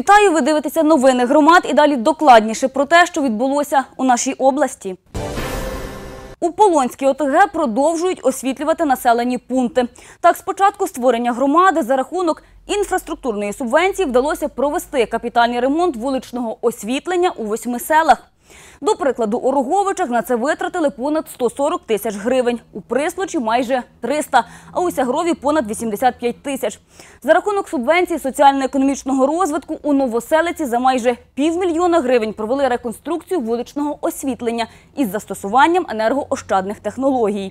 Вітаю, ви дивитеся новини громад і далі докладніше про те, що відбулося у нашій області. У Полонській ОТГ продовжують освітлювати населені пункти. Так, з початку створення громади за рахунок інфраструктурної субвенції вдалося провести капітальний ремонт вуличного освітлення у 8 селах. До прикладу, у Роговичах на це витратили понад 140 тисяч гривень, у Прислучі – майже 300, а у Сягрові – понад 85 тисяч. За рахунок субвенції соціально-економічного розвитку у Новоселиці за майже півмільйона гривень провели реконструкцію вуличного освітлення із застосуванням енергоощадних технологій.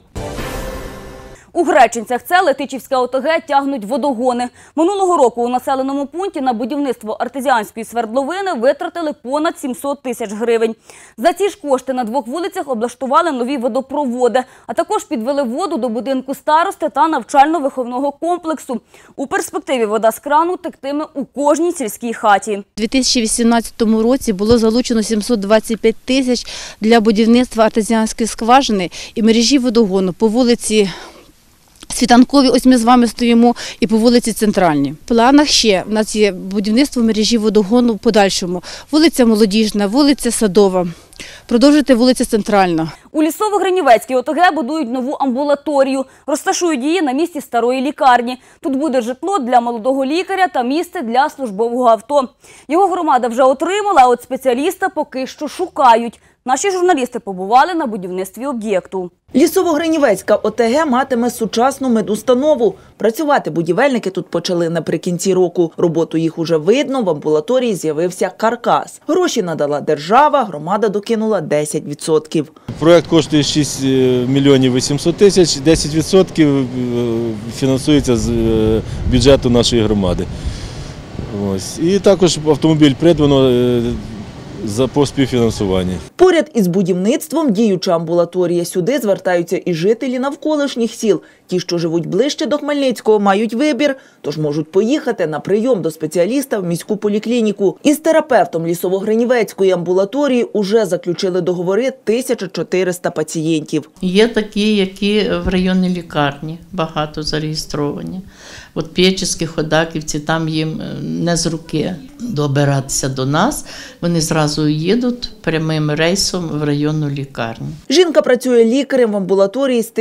У Гречинцях, це Летичівська ОТГ, тягнуть водогони. Минулого року у населеному пункті на будівництво артезіанської свердловини витратили понад 700 тисяч гривень. За ці ж кошти на 2 вулицях облаштували нові водопроводи, а також підвели воду до будинку старости та навчально-виховного комплексу. У перспективі вода з крану тектиме у кожній сільській хаті. У 2018 році було залучено 725 тисяч для будівництва артезіанської скважини і мережі водогону по вулиці Світанкові, ось ми з вами стоїмо, і по вулиці Центральній. В планах ще в нас є будівництво мережі водогону в подальшому. Вулиця Молодіжна, вулиця Садова, продовжити вулиця Центральна. У Лісово-Гринівецькій ОТГ будують нову амбулаторію. Розташують її на місці старої лікарні. Тут буде житло для молодого лікаря та місце для службового авто. Його громада вже отримала, а от спеціаліста поки що шукають. Наші журналісти побували на будівництві об'єкту. Лісово-Гринівецька ОТГ матиме сучасну медустанову. Працювати будівельники тут почали наприкінці року. Роботу їх уже видно, в амбулаторії з'явився каркас. Гроші надала держава, громада докинула 10%. Проект коштує 6 мільйонів 800 тисяч, 10% фінансується з бюджету нашої громади. Ось. І також автомобіль придбано по співфінансуванні. Поряд із будівництвом діюча амбулаторія. Сюди звертаються і жителі навколишніх сіл. Ті, що живуть ближче до Хмельницького, мають вибір, тож можуть поїхати на прийом до спеціаліста в міську поліклініку. Із терапевтом Лісово-Гринівецької амбулаторії уже заключили договори 1400 пацієнтів. Є такі, які в районній лікарні багато зареєстровані. От Пєчівські, Ходаківці, там їм не з руки добиратися до нас. Вони зразу їдуть прямим рейсом в районну лікарню. Жінка працює лікарем в амбулаторії з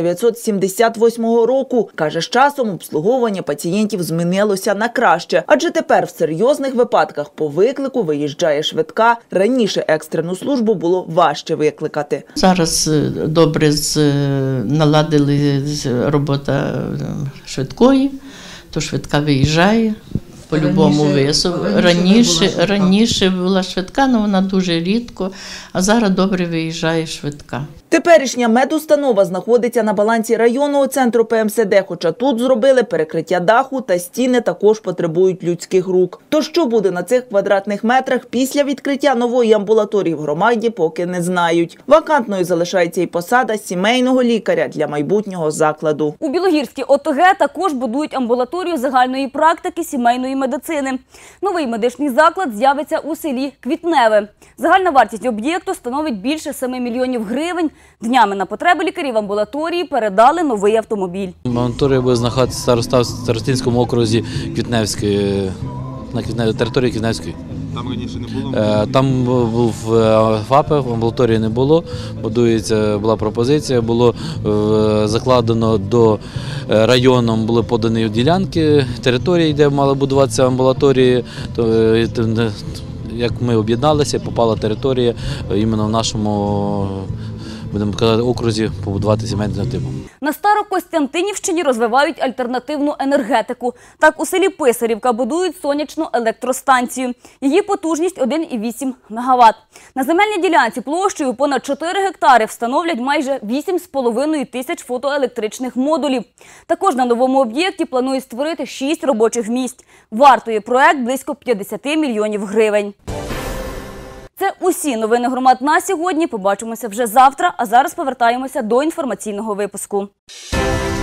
1978 року. Каже, з часом обслуговування пацієнтів змінилося на краще. Адже тепер в серйозних випадках по виклику виїжджає швидка. Раніше екстрену службу було важче викликати. Зараз добре наладили робота швидкої, то швидка виїжджає. По-любому вису. Раніше була швидка, але вона дуже рідко, а зараз добре виїжджає швидка. Теперішня медустанова знаходиться на балансі районного центру ПМСД, хоча тут зробили перекриття даху та стіни також потребують людських рук. То що буде на цих квадратних метрах після відкриття нової амбулаторії в громаді, поки не знають. Вакантною залишається і посада сімейного лікаря для майбутнього закладу. У Білогірській ОТГ також будують амбулаторію загальної практики сімейної медицини. Новий медичний заклад з'явиться у селі Квітневе. Загальна вартість об'єкту становить більше 7 мільйонів гривень. Днями на потреби лікарів амбулаторії передали новий автомобіль. Амбулаторія буде знаходитися в Старостинському окрузі Квітневської, на території Квітневської. Там раніше не було? Там був ФАП, амбулаторії не було, була пропозиція, було закладено до районом, були подані ділянки території, де мали будуватися амбулаторії. Як ми об'єдналися, попала територія іменно в нашому, будемо казати, окрузі побудувати сімейний тип. На Старокостянтинівщині розвивають альтернативну енергетику. Так, у селі Писарівка будують сонячну електростанцію. Її потужність 1,8 МВт. На земельній ділянці площею понад 4 гектари встановлять майже 8,5 тисяч фотоелектричних модулів. Також на новому об'єкті планують створити 6 робочих місць. Вартує проект близько 50 мільйонів гривень. Це усі новини громад на сьогодні. Побачимося вже завтра, а зараз повертаємося до інформаційного випуску.